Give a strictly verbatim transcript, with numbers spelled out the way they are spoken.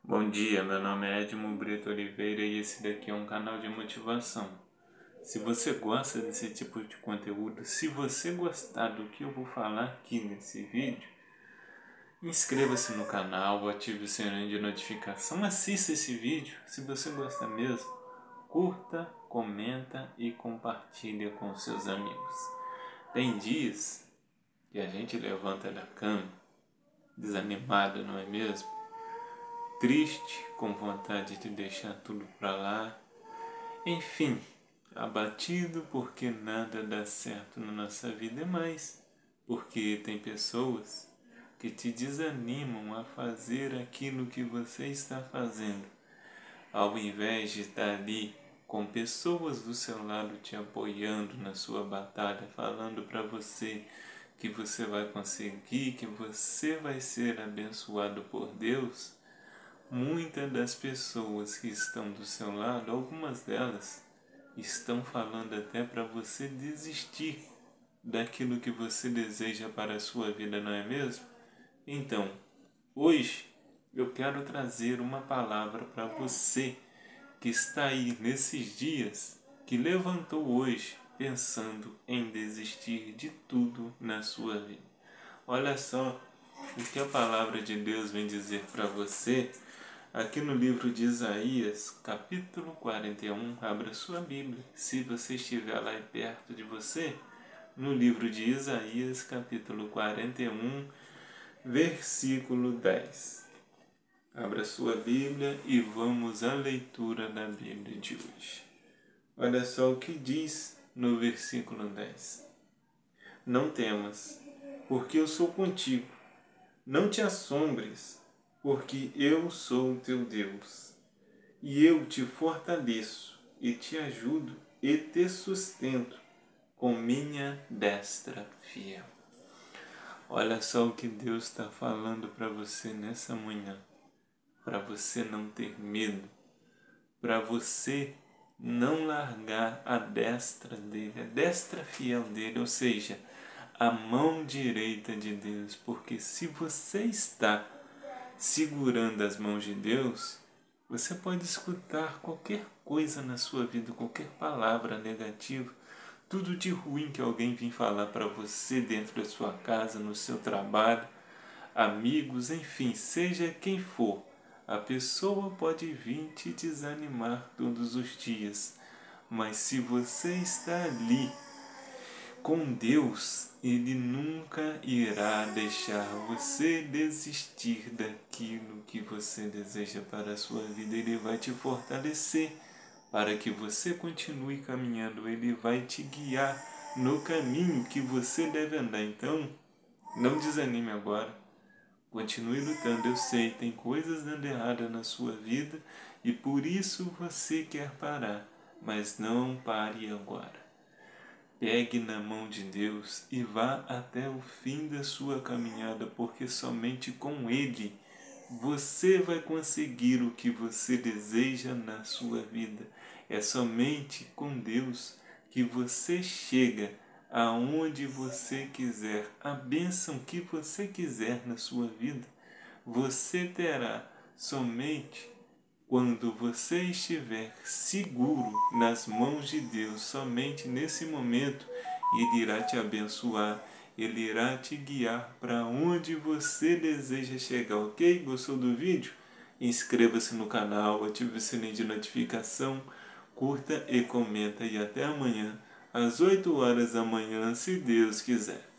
Bom dia, meu nome é Edmo Brito Oliveira e esse daqui é um canal de motivação. Se você gosta desse tipo de conteúdo, se você gostar do que eu vou falar aqui nesse vídeo, inscreva-se no canal, ative o sininho de notificação, assista esse vídeo. Se você gosta mesmo, curta, comenta e compartilha com seus amigos. Tem dias que a gente levanta da cama desanimado, não é mesmo? Triste, com vontade de deixar tudo para lá, enfim, abatido porque nada dá certo na nossa vida, mas porque tem pessoas que te desanimam a fazer aquilo que você está fazendo, ao invés de estar ali com pessoas do seu lado te apoiando na sua batalha, falando para você que você vai conseguir, que você vai ser abençoado por Deus. Muitas das pessoas que estão do seu lado, algumas delas, estão falando até para você desistir daquilo que você deseja para a sua vida, não é mesmo? Então, hoje eu quero trazer uma palavra para você que está aí nesses dias, que levantou hoje pensando em desistir de tudo na sua vida. Olha só o que a palavra de Deus vem dizer para você. Aqui no livro de Isaías, capítulo quarenta e um, abra sua Bíblia, se você estiver lá perto de você, no livro de Isaías, capítulo quarenta e um, versículo dez. Abra sua Bíblia e vamos à leitura da Bíblia de hoje. Olha só o que diz no versículo dez. Não temas, porque eu sou contigo. Não te assombres, porque eu sou o teu Deus, e eu te fortaleço, e te ajudo, e te sustento com minha destra fiel. Olha só o que Deus está falando para você nessa manhã, para você não ter medo, para você não largar a destra dele, a destra fiel dele, ou seja, a mão direita de Deus, porque se você está segurando as mãos de Deus, você pode escutar qualquer coisa na sua vida, qualquer palavra negativa, tudo de ruim que alguém vem falar para você dentro da sua casa, no seu trabalho, amigos, enfim, seja quem for, a pessoa pode vir te desanimar todos os dias, mas se você está ali com Deus, Ele nunca irá deixar você desistir daquilo que você deseja para a sua vida. Ele vai te fortalecer para que você continue caminhando. Ele vai te guiar no caminho que você deve andar. Então, não desanime agora. Continue lutando. Eu sei, tem coisas dando errado na sua vida e por isso você quer parar. Mas não pare agora. Pegue na mão de Deus e vá até o fim da sua caminhada, porque somente com Ele você vai conseguir o que você deseja na sua vida. É somente com Deus que você chega aonde você quiser, a bênção que você quiser na sua vida. Você terá somente quando você estiver seguro nas mãos de Deus. Somente nesse momento Ele irá te abençoar, Ele irá te guiar para onde você deseja chegar, ok? Gostou do vídeo? Inscreva-se no canal, ative o sininho de notificação, curta e comenta e até amanhã, às oito horas da manhã, se Deus quiser.